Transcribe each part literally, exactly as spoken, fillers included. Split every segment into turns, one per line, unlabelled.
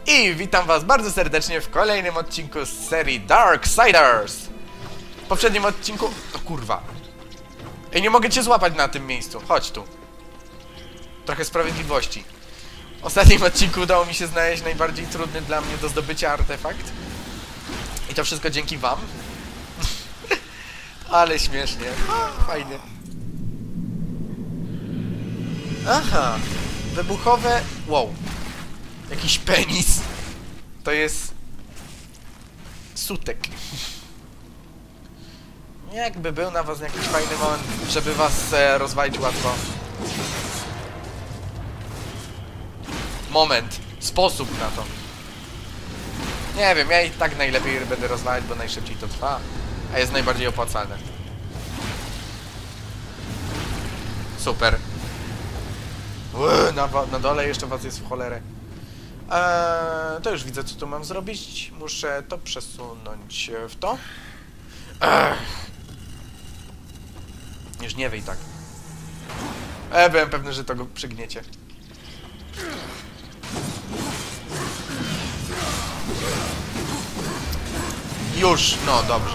I witam was bardzo serdecznie w kolejnym odcinku z serii Darksiders. W poprzednim odcinku... O kurwa. Ej, nie mogę cię złapać na tym miejscu. Chodź tu. Trochę sprawiedliwości. W ostatnim odcinku udało mi się znaleźć najbardziej trudny dla mnie do zdobycia artefakt. I to wszystko dzięki wam. Ale śmiesznie. Fajnie. Aha. Wybuchowe... Wow. Jakiś penis. To jest... sutek. Jakby był na was jakiś fajny moment, żeby was e, rozwalić łatwo. Moment. Sposób na to. Nie wiem, ja i tak najlepiej będę rozwalać, bo najszybciej to trwa. A jest najbardziej opłacalne. Super. Uuu, na, na dole jeszcze was jest w cholerę. Eee, to już widzę, co tu mam zrobić. Muszę to przesunąć w to. Ech. Już nie wej tak. E, byłem pewny, że to go przygniecie. Już, no dobrze.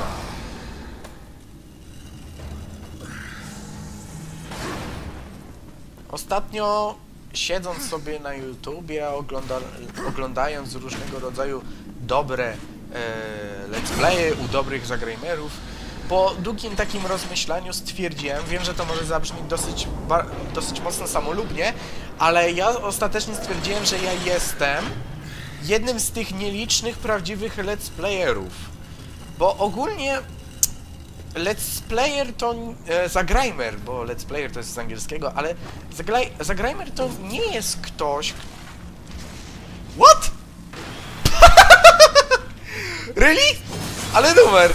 Ostatnio, siedząc sobie na YouTubie, ogląda, oglądając różnego rodzaju dobre e, let's playe u dobrych zagramerów, po długim takim rozmyślaniu stwierdziłem, wiem, że to może zabrzmieć dosyć, dosyć mocno samolubnie, ale ja ostatecznie stwierdziłem, że ja jestem jednym z tych nielicznych prawdziwych let's playerów. Bo ogólnie let's player to... E, zagramer, bo let's player to jest z angielskiego, ale zagramer to nie jest ktoś... What? Really? Ale numer!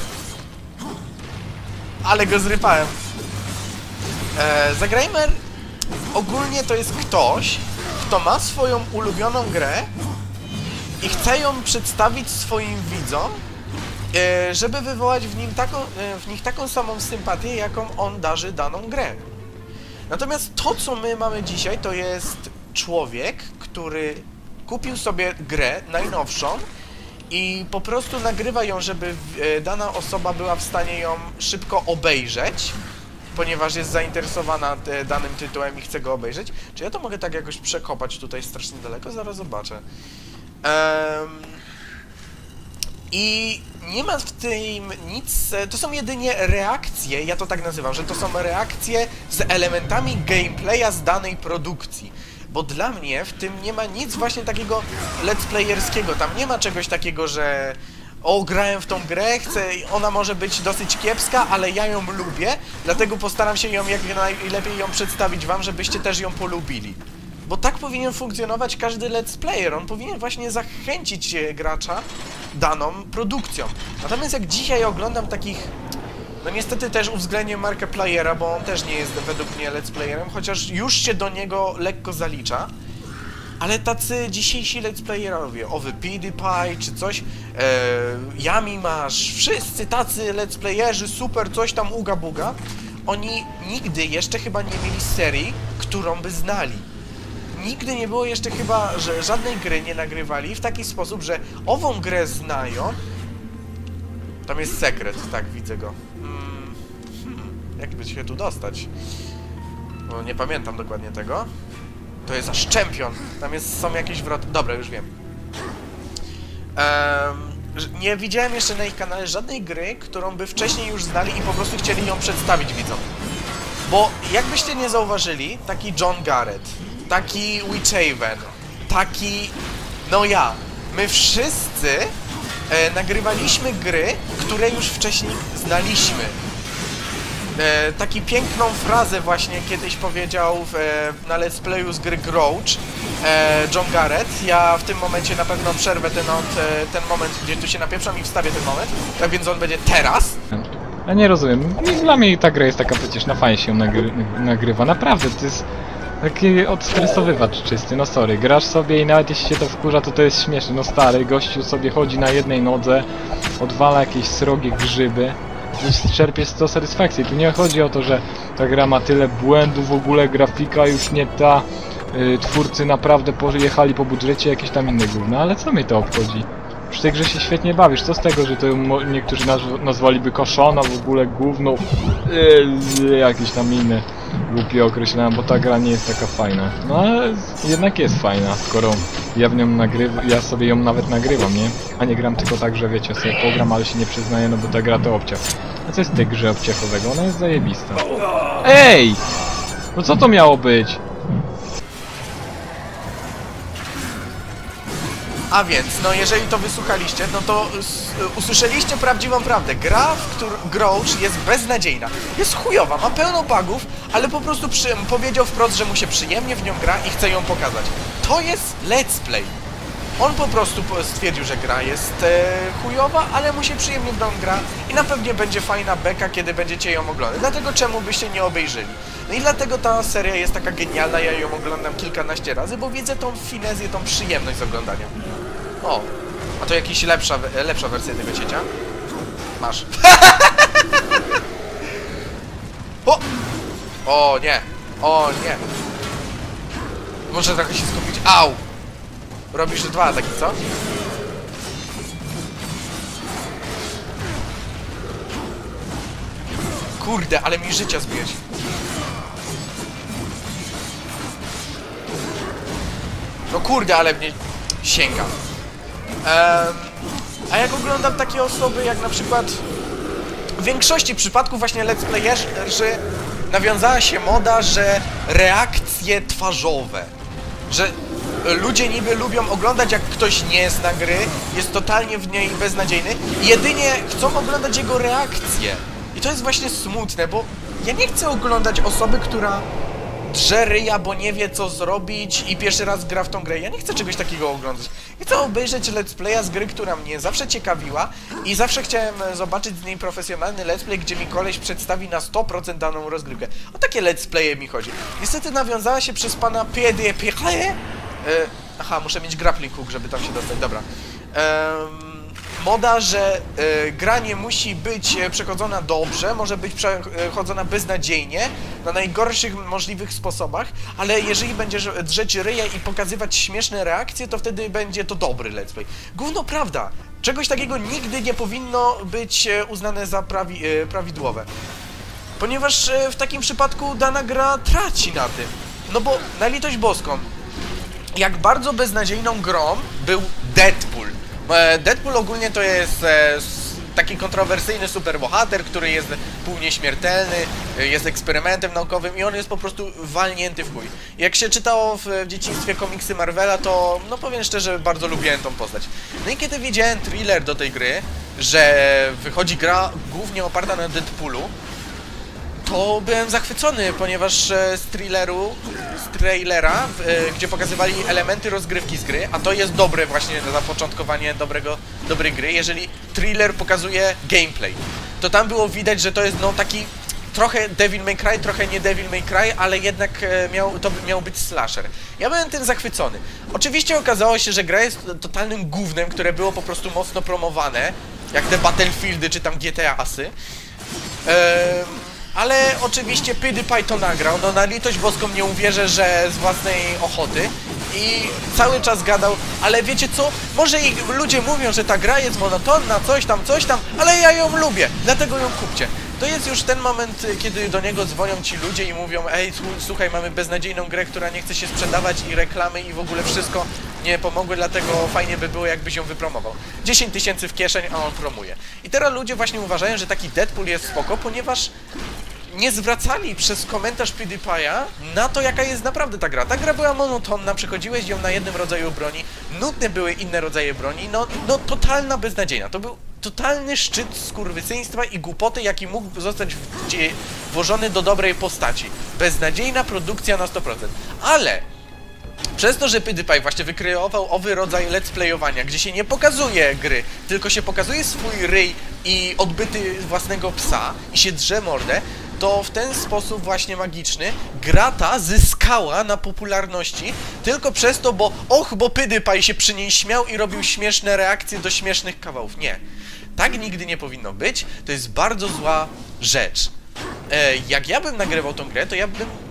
Ale go zrypałem. E, zagramer ogólnie to jest ktoś, kto ma swoją ulubioną grę i chce ją przedstawić swoim widzom, e, żeby wywołać w, nim taką, e, w nich taką samą sympatię, jaką on darzy daną grę. Natomiast to, co my mamy dzisiaj, to jest człowiek, który kupił sobie grę najnowszą i po prostu nagrywa ją, żeby e, dana osoba była w stanie ją szybko obejrzeć, ponieważ jest zainteresowana te, danym tytułem i chce go obejrzeć. Czy ja to mogę tak jakoś przekopać tutaj strasznie daleko? Zaraz zobaczę. Um, I nie ma w tym nic... To są jedynie reakcje, ja to tak nazywam, że to są reakcje z elementami gameplaya z danej produkcji. Bo dla mnie w tym nie ma nic właśnie takiego let's playerskiego. Tam nie ma czegoś takiego, że o, grałem w tą grę, chcę, ona może być dosyć kiepska, ale ja ją lubię, dlatego postaram się ją jak najlepiej ją przedstawić wam, żebyście też ją polubili. Bo tak powinien funkcjonować każdy let's player. On powinien właśnie zachęcić gracza daną produkcją. Natomiast jak dzisiaj oglądam takich... No niestety też uwzględnię markę playera, bo on też nie jest według mnie let's playerem, chociaż już się do niego lekko zalicza. Ale tacy dzisiejsi let's playerowie, owy PewDiePie czy coś, e, Yami masz, wszyscy tacy let's playerzy, super, coś tam uga buga, oni nigdy jeszcze chyba nie mieli serii, którą by znali. Nigdy nie było jeszcze chyba, że żadnej gry nie nagrywali w taki sposób, że ową grę znają. Tam jest sekret, tak, widzę go. Hmm, hmm, jak by się tu dostać? No, nie pamiętam dokładnie tego. To jest aż czempion. Tam jest, są jakieś wroty. Dobra, już wiem. Um, nie widziałem jeszcze na ich kanale żadnej gry, którą by wcześniej już znali i po prostu chcieli ją przedstawić widzom. Bo jakbyście nie zauważyli, taki John Garrett, taki Witchaven, taki... no ja. My wszyscy e, nagrywaliśmy gry, które już wcześniej znaliśmy. E, taki piękną frazę właśnie kiedyś powiedział w, e, na let's playu z gry Grouch e, John Garrett. Ja w tym momencie na pewno przerwę ten, od, e, ten moment, gdzie tu się napieprzam i wstawię ten moment. Tak więc on będzie teraz.
Ja nie rozumiem. Dla mnie ta gra jest taka przecież na fajnie się nagry nagrywa. Naprawdę, to jest taki odstresowywacz czysty. No sorry, grasz sobie i nawet jeśli się to wkurza, to to jest śmieszne. No stary, gościu sobie chodzi na jednej nodze, odwala jakieś srogie grzyby. Czerpiesz sto satysfakcji. Tu nie chodzi o to, że ta gra ma tyle błędów, w ogóle grafika już nie ta, yy, twórcy naprawdę pojechali po budżecie jakieś tam inne gówno, ale co mnie to obchodzi? Przy tej grze się świetnie bawisz, co z tego, że to niektórzy nazw nazwaliby koszona, w ogóle gówno, yy, jakieś tam inne głupie określenia, bo ta gra nie jest taka fajna. No ale jednak jest fajna, skoro ja w nią nagrywam, ja sobie ją nawet nagrywam, nie? A nie gram tylko tak, że wiecie, sobie pogram, ale się nie przyznaję, no bo ta gra to obciach. A co jest w tej grze obciachowego? Ona jest zajebista. Ej! No co to miało być?
A więc, no jeżeli to wysłuchaliście, no to usłyszeliście prawdziwą prawdę. Gra, w którą Grouch jest beznadziejna. Jest chujowa, ma pełno bugów, ale po prostu przy, powiedział wprost, że mu się przyjemnie w nią gra i chce ją pokazać. To jest let's play. On po prostu stwierdził, że gra jest e, chujowa, ale mu się przyjemnie w nią gra i na pewno będzie fajna beka, kiedy będziecie ją oglądać. Dlatego czemu byście nie obejrzeli? No i dlatego ta seria jest taka genialna, ja ją oglądam kilkanaście razy, bo widzę tą finezję, tą przyjemność z oglądania. O, a to jakaś lepsza, lepsza wersja tego ciecia? Masz. O! O nie, o nie. Muszę trochę się skupić. Au! Robisz dwa ataki, co? Kurde, ale mi życia zbiłeś. No kurde, ale mnie sięga. Um, a jak oglądam takie osoby, jak na przykład w większości przypadków właśnie let's playerzy nawiązała się moda, że reakcje twarzowe, że ludzie niby lubią oglądać, jak ktoś nie zna gry, jest totalnie w niej beznadziejny i jedynie chcą oglądać jego reakcje. I to jest właśnie smutne, bo ja nie chcę oglądać osoby, która drze ryja, bo nie wie co zrobić i pierwszy raz gra w tą grę. Ja nie chcę czegoś takiego oglądać. Chcę obejrzeć let's playa z gry, która mnie zawsze ciekawiła i zawsze chciałem zobaczyć z niej profesjonalny let's play, gdzie mi koleś przedstawi na sto procent daną rozgrywkę. O takie let's playe mi chodzi. Niestety nawiązała się przez pana P D P. Yy, aha, muszę mieć grappling hook, żeby tam się dostać, dobra. Yy, moda, że yy, gra nie musi być przechodzona dobrze, może być przechodzona beznadziejnie, na najgorszych możliwych sposobach, ale jeżeli będziesz drzeć ryja i pokazywać śmieszne reakcje, to wtedy będzie to dobry let's play. Gówno prawda, czegoś takiego nigdy nie powinno być uznane za prawi, yy, prawidłowe. Ponieważ yy, w takim przypadku dana gra traci na tym. No bo, na litość boską, jak bardzo beznadziejną grą był Deadpool. Deadpool ogólnie to jest e, taki kontrowersyjny superbohater, który jest półnieśmiertelny, jest eksperymentem naukowym i on jest po prostu walnięty w chuj. Jak się czytało w, w dzieciństwie komiksy Marvela, to no powiem szczerze, bardzo lubiłem tą postać. No i kiedy widziałem thriller do tej gry, że wychodzi gra głównie oparta na Deadpoolu, to byłem zachwycony, ponieważ z thrilleru, z trailera, e, gdzie pokazywali elementy rozgrywki z gry, a to jest dobre właśnie na zapoczątkowanie dobrego, dobrej gry, jeżeli thriller pokazuje gameplay, to tam było widać, że to jest no taki trochę Devil May Cry, trochę nie Devil May Cry, ale jednak e, miał, to miał być slasher. Ja byłem tym zachwycony. Oczywiście okazało się, że gra jest totalnym gównem, które było po prostu mocno promowane, jak te Battlefieldy czy tam G T A-sy. Eee, Ale oczywiście PewDiePie to nagrał, no na litość boską nie uwierzę, że z własnej ochoty i cały czas gadał, ale wiecie co, może i ludzie mówią, że ta gra jest monotonna, coś tam, coś tam, ale ja ją lubię, dlatego ją kupcie. To jest już ten moment, kiedy do niego dzwonią ci ludzie i mówią, ej, słuchaj, mamy beznadziejną grę, która nie chce się sprzedawać i reklamy i w ogóle wszystko nie pomogły, dlatego fajnie by było, jakbyś ją wypromował. dziesięć tysięcy w kieszeń, a on promuje. I teraz ludzie właśnie uważają, że taki Deadpool jest spoko, ponieważ nie zwracali przez komentarz PewDiePie'a na to, jaka jest naprawdę ta gra. Ta gra była monotonna, przechodziłeś ją na jednym rodzaju broni, nudne były inne rodzaje broni, no, no totalna beznadziejna. To był totalny szczyt skurwysyństwa i głupoty, jaki mógł zostać włożony do dobrej postaci. Beznadziejna produkcja na sto procent. Ale przez to, że PewDiePie właśnie wykreował owy rodzaj let's playowania, gdzie się nie pokazuje gry, tylko się pokazuje swój ryj i odbyty własnego psa i się drze mordę, to w ten sposób właśnie magiczny gra ta zyskała na popularności tylko przez to, bo och, bo PewDiePie się przy niej śmiał i robił śmieszne reakcje do śmiesznych kawałów. Nie. Tak nigdy nie powinno być. To jest bardzo zła rzecz. E, jak ja bym nagrywał tą grę, to ja bym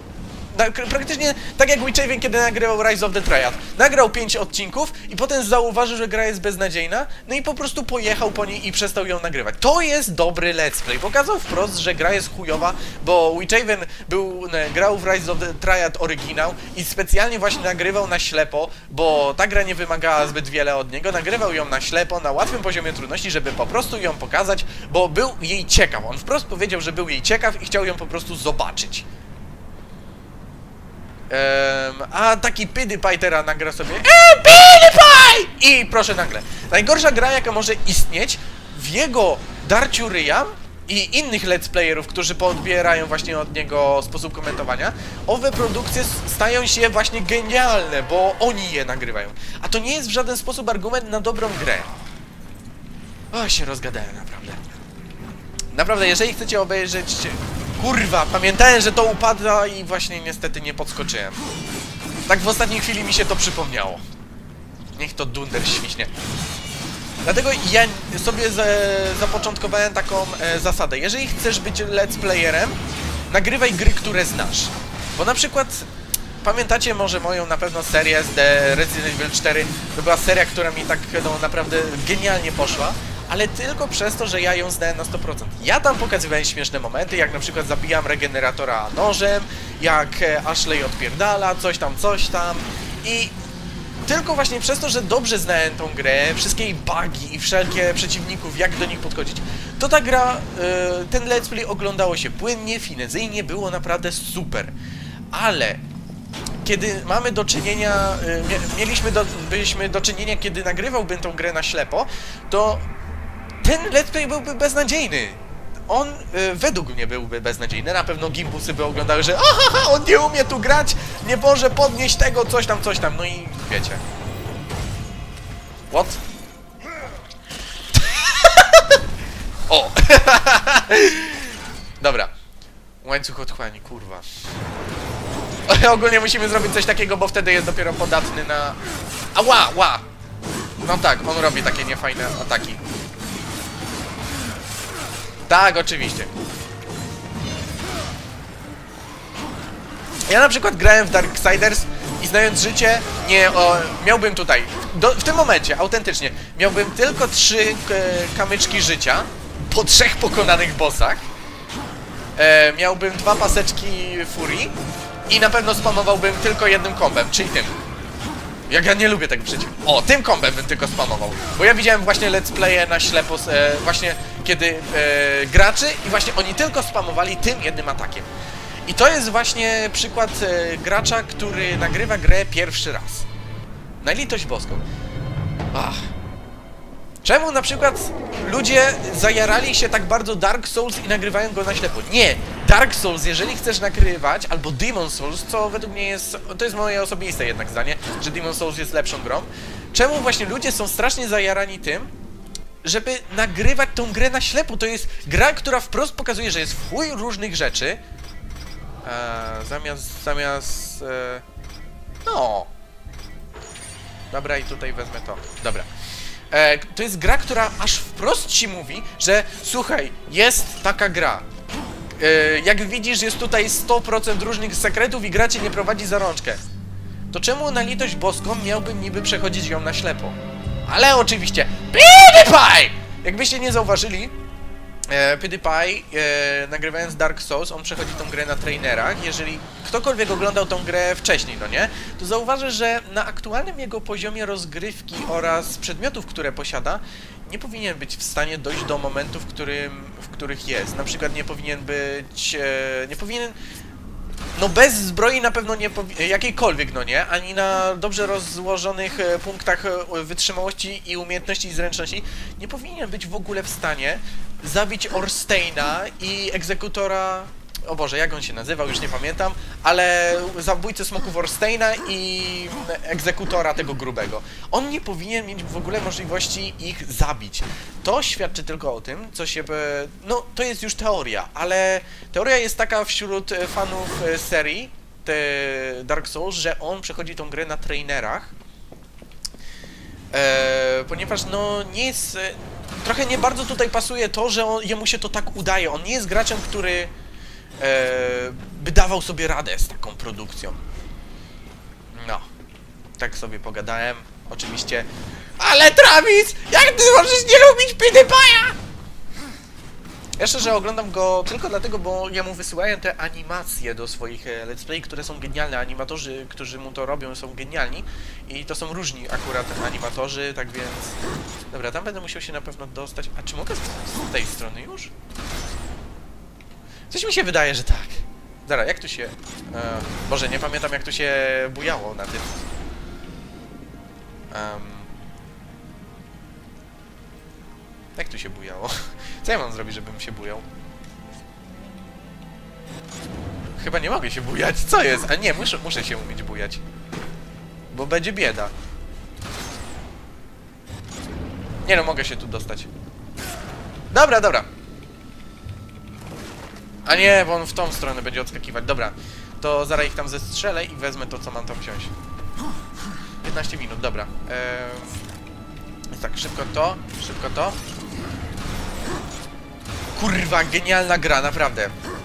na, praktycznie tak jak Witchaven, kiedy nagrywał Rise of the Triad. Nagrał pięć odcinków i potem zauważył, że gra jest beznadziejna, no i po prostu pojechał po niej i przestał ją nagrywać. To jest dobry let's play. Pokazał wprost, że gra jest chujowa, bo Witchaven był, ne, grał w Rise of the Triad oryginał i specjalnie właśnie nagrywał na ślepo, bo ta gra nie wymagała zbyt wiele od niego. Nagrywał ją na ślepo, na łatwym poziomie trudności, żeby po prostu ją pokazać, bo był jej ciekaw. On wprost powiedział, że był jej ciekaw i chciał ją po prostu zobaczyć. Um, a taki PewDiePie teraz nagra sobie eee, PewDiePie! I proszę nagle. Najgorsza gra, jaka może istnieć w jego darciu ryja i innych let's playerów, którzy podbierają właśnie od niego sposób komentowania, owe produkcje stają się właśnie genialne, bo oni je nagrywają. A to nie jest w żaden sposób argument na dobrą grę. O, się rozgadałem naprawdę. Naprawdę, jeżeli chcecie obejrzeć... Kurwa, pamiętałem, że to upada i właśnie niestety nie podskoczyłem. Tak w ostatniej chwili mi się to przypomniało. Niech to dunder świśnie. Dlatego ja sobie za, zapoczątkowałem taką e, zasadę. Jeżeli chcesz być let's playerem, nagrywaj gry, które znasz. Bo na przykład... Pamiętacie może moją na pewno serię z The Resident Evil cztery? To była seria, która mi tak no, naprawdę genialnie poszła. Ale tylko przez to, że ja ją znałem na sto procent. Ja tam pokazywałem śmieszne momenty, jak na przykład zabijam regeneratora nożem, jak Ashley odpierdala, coś tam, coś tam. I tylko właśnie przez to, że dobrze znałem tą grę, wszystkie jej bugi i wszelkie przeciwników, jak do nich podchodzić, to ta gra, yy, ten let's play oglądało się płynnie, finezyjnie, było naprawdę super. Ale... Kiedy mamy do czynienia, y, mieliśmy do, byliśmy do czynienia, kiedy nagrywałbym tą grę na ślepo, to ten let's play byłby beznadziejny. On y, według mnie byłby beznadziejny. Na pewno gimbusy by oglądały, że aha, on nie umie tu grać, nie może podnieść tego, coś tam, coś tam. No i wiecie. What? O! Dobra. Łańcuch otchłani, kurwa. Ogólnie musimy zrobić coś takiego, bo wtedy jest dopiero podatny na... Ała, ła! No tak, on robi takie niefajne ataki. Tak, oczywiście. Ja na przykład grałem w Darksiders i znając życie, nie, o, miałbym tutaj, do, w tym momencie, autentycznie, miałbym tylko trzy kamyczki życia po trzech pokonanych bossach. E, miałbym dwa paseczki furii i na pewno spamowałbym tylko jednym kombem, czyli tym. Jak ja nie lubię tego przeciw. O, tym kombem bym tylko spamował. Bo ja widziałem właśnie let's playe na ślepo, e, właśnie kiedy e, graczy i właśnie oni tylko spamowali tym jednym atakiem. I to jest właśnie przykład e, gracza, który nagrywa grę pierwszy raz. Na litość boską. Ach. Czemu na przykład ludzie zajarali się tak bardzo Dark Souls i nagrywają go na ślepo? Nie! Dark Souls, jeżeli chcesz nagrywać, albo Demon Souls, co według mnie jest... To jest moje osobiste jednak zdanie, że Demon Souls jest lepszą grą. Czemu właśnie ludzie są strasznie zajarani tym, żeby nagrywać tą grę na ślepo? To jest gra, która wprost pokazuje, że jest w chuj różnych rzeczy. Eee, zamiast... zamiast... E, no... Dobra, i tutaj wezmę to. Dobra. E, to jest gra, która aż wprost ci mówi, że słuchaj, jest taka gra. E, jak widzisz, jest tutaj sto procent różnych sekretów i gra cię nie prowadzi za rączkę. To czemu na litość boską miałbym niby przechodzić ją na ślepo? Ale oczywiście PewDiePie! Jakbyście nie zauważyli, e, PewDiePie, e, nagrywając Dark Souls, on przechodzi tą grę na trainerach. Jeżeli ktokolwiek oglądał tą grę wcześniej, no nie? To zauważy, że na aktualnym jego poziomie rozgrywki oraz przedmiotów, które posiada, nie powinien być w stanie dojść do momentu, w, którym, w których jest. Na przykład nie powinien być... E, nie powinien... No bez zbroi na pewno nie powi- jakiejkolwiek, no nie? Ani na dobrze rozłożonych e, punktach e, wytrzymałości i umiejętności i zręczności nie powinien być w ogóle w stanie zabić Orsteina i egzekutora... O Boże, jak on się nazywał, już nie pamiętam, ale zabójcę smoków Orsteina i egzekutora tego grubego. On nie powinien mieć w ogóle możliwości ich zabić. To świadczy tylko o tym, co się... No, to jest już teoria, ale teoria jest taka wśród fanów serii Dark Souls, że on przechodzi tą grę na trainerach, e, ponieważ no nie jest... Trochę nie bardzo tutaj pasuje to, że on, jemu się to tak udaje. On nie jest graczem, który... by dawał sobie radę z taką produkcją. No, tak sobie pogadałem, oczywiście. Ale Travis, jak ty możesz nie lubić PewDiePie'a? Ja szczerze oglądam go tylko dlatego, bo ja mu wysyłają te animacje do swoich let's play, które są genialne. Animatorzy, którzy mu to robią, są genialni. I to są różni akurat animatorzy, tak więc... Dobra, tam będę musiał się na pewno dostać. A czy mogę z tej strony już? Coś mi się wydaje, że tak. Zaraz, jak tu się... E, Boże, nie pamiętam jak tu się bujało na tym. Um, jak tu się bujało? Co ja mam zrobić, żebym się bujał? Chyba nie mogę się bujać. Co jest? A nie, muszę, muszę się umieć bujać. Bo będzie bieda. Nie no, mogę się tu dostać. Dobra, dobra. A nie, bo on w tą stronę będzie odskakiwać. Dobra, to zaraz ich tam zestrzelę i wezmę to, co mam tam wziąć. piętnaście minut, dobra. Eee, tak, szybko to, szybko to. Kurwa, genialna gra, naprawdę.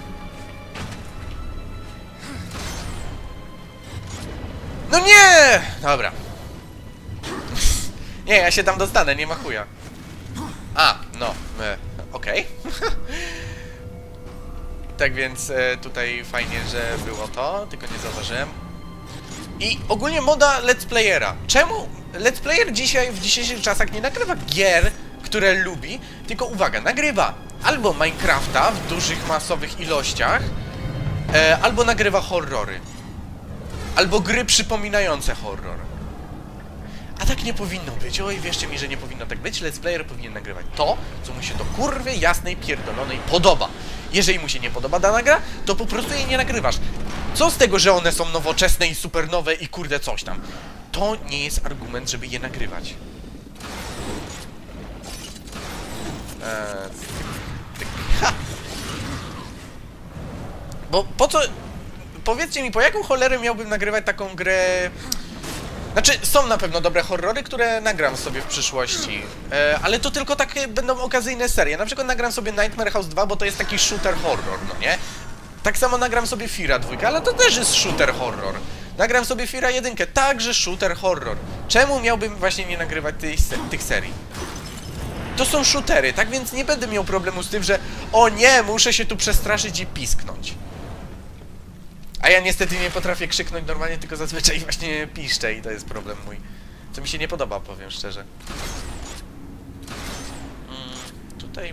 No nie! Dobra. Nie, ja się tam dostanę, nie ma chuja. A, no, e, okej. Okay. Tak więc e, tutaj fajnie, że było to, tylko nie zauważyłem. I ogólnie moda let's playera. Czemu let's player dzisiaj, w dzisiejszych czasach nie nagrywa gier, które lubi, tylko uwaga, nagrywa albo Minecrafta w dużych, masowych ilościach, e, albo nagrywa horrory. Albo gry przypominające horror. A tak nie powinno być. Oj, wierzcie mi, że nie powinno tak być. Let's player powinien nagrywać to, co mu się do kurwy jasnej, pierdolonej podoba. Jeżeli mu się nie podoba dana gra, to po prostu jej nie nagrywasz. Co z tego, że one są nowoczesne i super nowe i kurde coś tam? To nie jest argument, żeby je nagrywać. Eee, tak, ha. Bo po co... Powiedzcie mi, po jaką cholerę miałbym nagrywać taką grę... Znaczy, są na pewno dobre horrory, które nagram sobie w przyszłości, e, ale to tylko takie będą okazyjne serie. Na przykład nagram sobie Nightmare House dwa, bo to jest taki shooter horror, no nie? Tak samo nagram sobie Feara dwa, ale to też jest shooter horror. Nagram sobie Feara jeden, także shooter horror. Czemu miałbym właśnie nie nagrywać tych, tych serii? To są shootery, tak więc nie będę miał problemu z tym, że o nie, muszę się tu przestraszyć i pisknąć. A ja niestety nie potrafię krzyknąć normalnie, tylko zazwyczaj właśnie piszczę i to jest problem mój. Co mi się nie podoba, powiem szczerze. Mm, tutaj...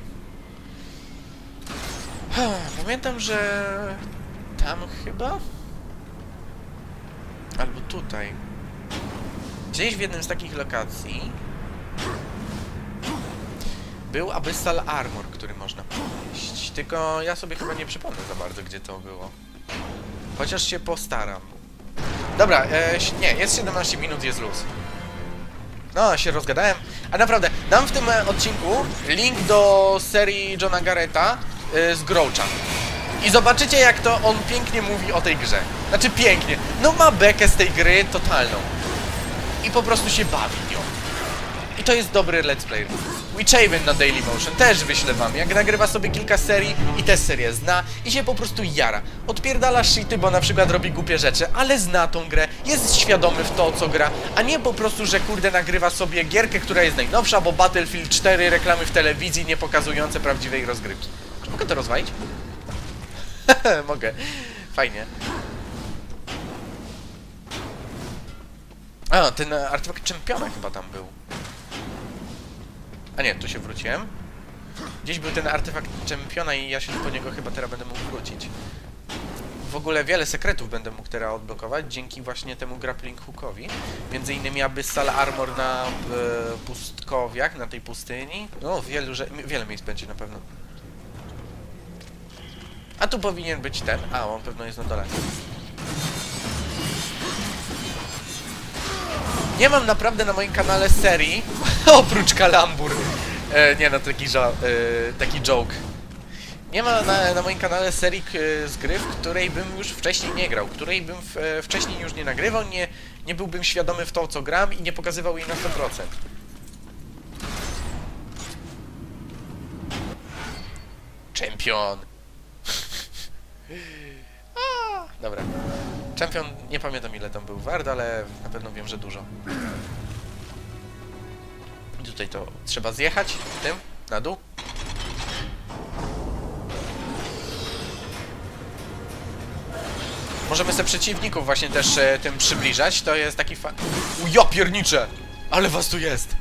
Pamiętam, że... Tam chyba? Albo tutaj. Gdzieś w jednym z takich lokacji był Abyssal Armor, który można podnieść. Tylko ja sobie chyba nie przypomnę za bardzo, gdzie to było. Chociaż się postaram. Dobra, e, nie, jest siedemnaście minut, jest luz. No, się rozgadałem. A naprawdę, dam w tym odcinku link do serii Johna Garretta e, z Groucha. I zobaczycie, jak to on pięknie mówi o tej grze. Znaczy pięknie. No ma bekę z tej gry totalną. I po prostu się bawi nią. I to jest dobry let's play. Witchaven na Dailymotion też wyślę wam, jak nagrywa sobie kilka serii i te serie zna i się po prostu jara. Odpierdala shity, bo na przykład robi głupie rzeczy, ale zna tą grę, jest świadomy w to, co gra, a nie po prostu, że kurde nagrywa sobie gierkę, która jest najnowsza, bo Battlefield cztery, reklamy w telewizji nie pokazujące prawdziwej rozgrywki. Czy mogę to rozwalić? Mogę. Fajnie. A, ten artefakt czempiona chyba tam był. A nie, tu się wróciłem. Gdzieś był ten artefakt czempiona i ja się po niego chyba teraz będę mógł wrócić. W ogóle wiele sekretów będę mógł teraz odblokować dzięki właśnie temu grappling hookowi. Między innymi Abyssal Armor na e, pustkowiach, na tej pustyni. No, wielu, że, wiele miejsc będzie na pewno. A tu powinien być ten. A, on pewno jest na dole. Nie mam naprawdę na moim kanale serii, oprócz Kalambur, e, nie no, taki, e, taki joke. Nie ma na, na moim kanale serii z gry, w której bym już wcześniej nie grał, której bym w, e, wcześniej już nie nagrywał, nie, nie byłbym świadomy w to, co gram i nie pokazywał jej na sto procent. Czempion. Dobra. Champion, nie pamiętam ile tam był wart, ale na pewno wiem, że dużo. Tutaj to trzeba zjechać tym, na dół. Możemy sobie przeciwników właśnie też e, tym przybliżać, to jest taki fa... U, ja pierniczę! Ale was tu jest!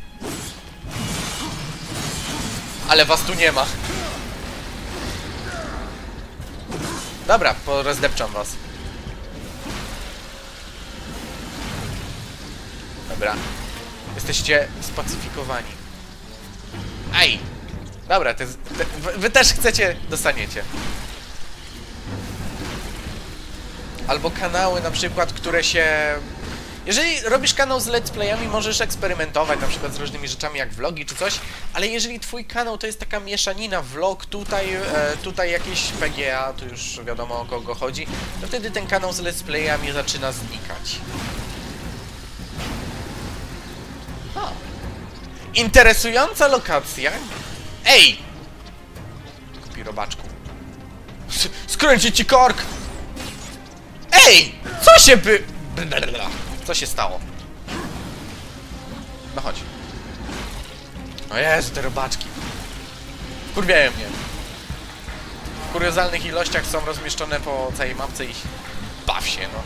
Ale was tu nie ma! Dobra, porozdepczam was. Dobra. Jesteście spacyfikowani. Aj! Dobra, te, te, wy, wy też chcecie, dostaniecie. Albo kanały na przykład, które się... Jeżeli robisz kanał z let's playami, możesz eksperymentować na przykład z różnymi rzeczami jak vlogi czy coś, ale jeżeli twój kanał to jest taka mieszanina vlog, tutaj, e, tutaj jakieś P G A, to już wiadomo o kogo chodzi, to wtedy ten kanał z let's playami zaczyna znikać. O. Interesująca lokacja. Ej! Kupi robaczku. Skręci ci kork! Ej! Co się by... Co się stało? No chodź. O Jezu, te robaczki. Wkurwiają mnie. W kuriozalnych ilościach są rozmieszczone po całej mapce i baw się, no.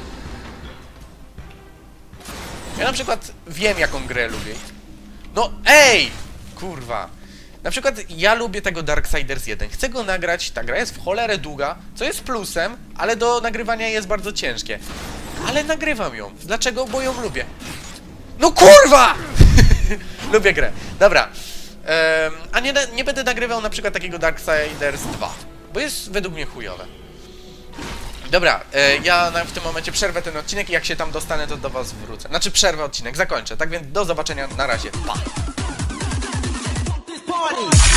Ja na przykład wiem, jaką grę lubię. No, ej! Kurwa. Na przykład ja lubię tego Darksiders jeden. Chcę go nagrać, ta gra jest w cholerę długa, co jest plusem, ale do nagrywania jest bardzo ciężkie. Ale nagrywam ją. Dlaczego? Bo ją lubię. No kurwa! Lubię grę. Dobra. Um, a nie, nie będę nagrywał na przykład takiego Darksiders dwa, bo jest według mnie chujowe. Dobra, e, ja na, w tym momencie przerwę ten odcinek i jak się tam dostanę, to do was wrócę. Znaczy przerwę odcinek, zakończę. Tak więc do zobaczenia, na razie. Pa!